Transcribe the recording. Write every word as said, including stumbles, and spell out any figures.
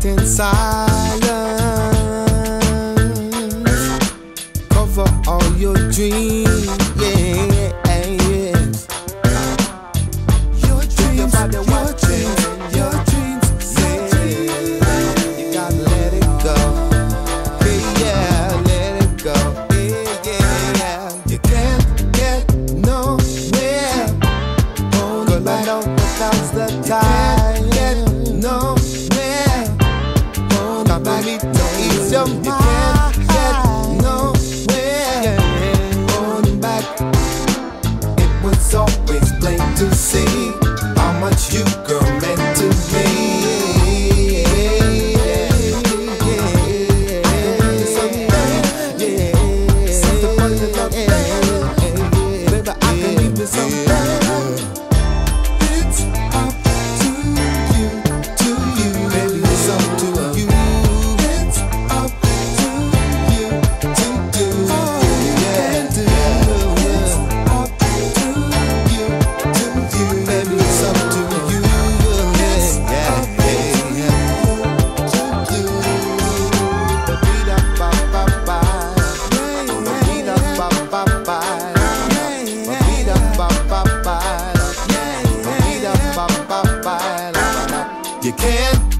sit in silence, cover all your dreams, yeah, yes. Your dreams, your dreams, your dreams, yeah. You gotta let it go, yeah, yeah, let it go, yeah, yeah, yeah. You can't get nowhere, oh, no, I know now's the time. You can't get nowhere, oh, no, I need to ease your mind. You can't get nowhere, going back. It was always plain to see how much you girl meant to me. You can't